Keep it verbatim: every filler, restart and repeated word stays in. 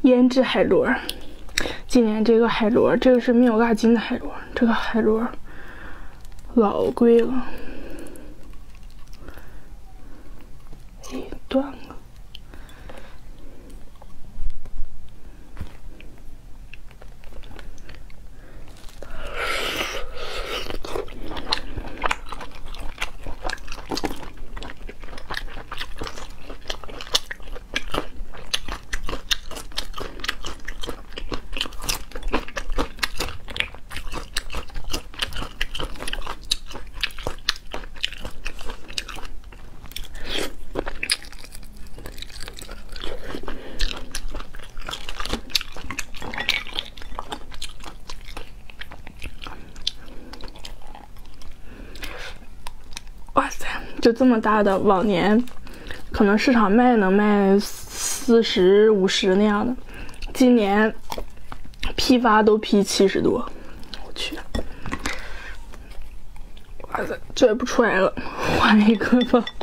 腌制海螺。今年这个海螺，这个是没有嘎金的海螺，这个海螺老贵了。哎，断了。 哇塞，就这么大的，往年可能市场卖能卖四十五十那样的，今年批发都批七十多，我去！哇塞，拽不出来了，换一个吧。